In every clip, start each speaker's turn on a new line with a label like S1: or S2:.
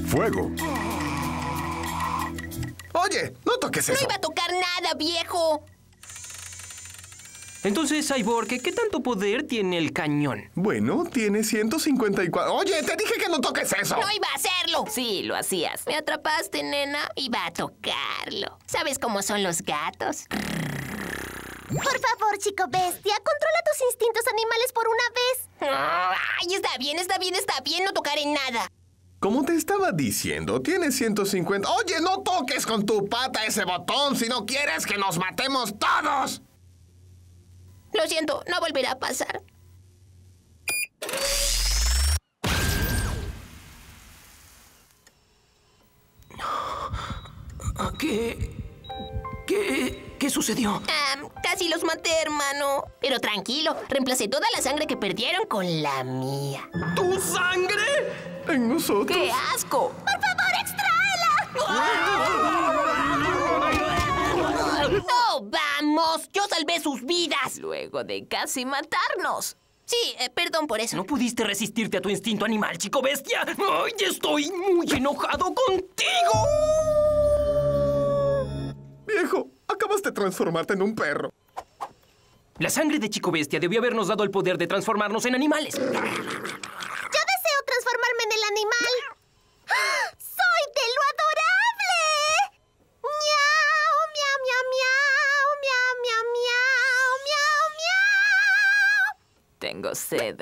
S1: Fuego.
S2: Oye, no toques eso.
S3: No iba a tocar nada, viejo.
S4: Entonces, Cyborg, ¿qué tanto poder tiene el cañón?
S2: Bueno, tiene 154... Oye, te dije que no toques eso.
S3: No iba a hacerlo.
S5: Sí, lo hacías.
S3: Me atrapaste, nena. Iba a tocarlo. ¿Sabes cómo son los gatos?
S6: Por favor, chico bestia, controla tus instintos animales por una vez.
S3: Ay, está bien. No tocaré nada.
S2: Como te estaba diciendo, tiene 150... Oye, no toques con tu pata ese botón si no quieres que nos matemos todos.
S3: Lo siento, no volverá a pasar.
S4: ¿Qué sucedió?
S3: Casi los maté, hermano. Pero tranquilo, reemplacé toda la sangre que perdieron con la mía.
S4: ¿Tu sangre?
S2: En nosotros.
S5: ¡Qué asco!
S6: ¡Por favor, extráela!
S3: ¡No, vamos! ¡Yo salvé sus vidas!
S5: Luego de casi matarnos.
S3: Sí, perdón por eso.
S4: ¿No pudiste resistirte a tu instinto animal, chico bestia? ¡Ay, estoy muy enojado contigo!
S2: Viejo, acabas de transformarte en un perro.
S4: La sangre de chico bestia debió habernos dado el poder de transformarnos en animales.
S6: Yo deseo transformarme en el animal. ¡Ah! ¡Soy de lo adorable! ¡Miau, miau, miau, miau, miau, miau, miau, miau!
S5: Tengo sed.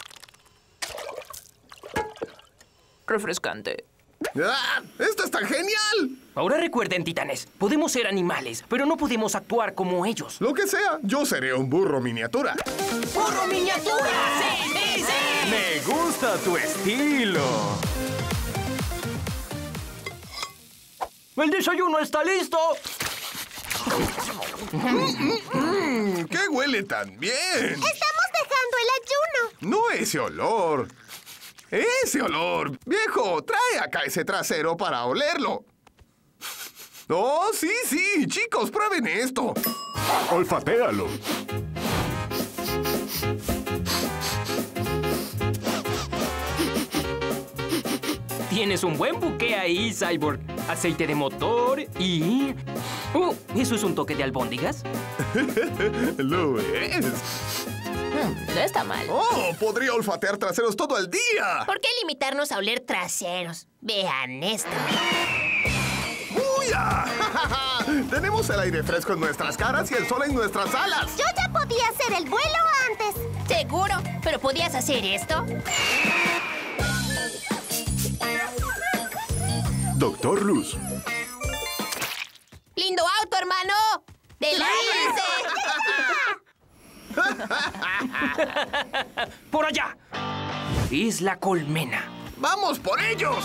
S5: Refrescante.
S2: ¡Ah! ¡Esto está genial!
S4: Ahora recuerden, titanes, podemos ser animales, pero no podemos actuar como ellos.
S2: Lo que sea, yo seré un burro miniatura.
S4: ¡Burro miniatura! ¡Sí, sí, sí!
S1: Me gusta tu estilo.
S4: ¡El desayuno está listo!
S2: ¿Qué huele tan bien?
S6: ¡Estamos dejando el ayuno!
S2: No ese olor. ¡Ese olor! Viejo, trae acá ese trasero para olerlo. ¡Oh, sí, sí! Chicos, prueben esto.
S1: Olfatéalo.
S4: Tienes un buen buque ahí, Cyborg. Aceite de motor y... ¿eso es un toque de albóndigas?
S2: Lo es.
S5: No está mal.
S2: ¡Oh! Podría olfatear traseros todo el día.
S3: ¿Por qué limitarnos a oler traseros? Vean esto.
S2: ¡Uya! Tenemos el aire fresco en nuestras caras y el sol en nuestras alas.
S6: Yo ya podía hacer el vuelo antes.
S3: ¿Seguro? ¿Pero podías hacer esto?
S1: Doctor Luz.
S3: ¡Lindo auto, hermano! ¡De la
S4: ¡Por allá! Isla Colmena.
S2: ¡Vamos por ellos!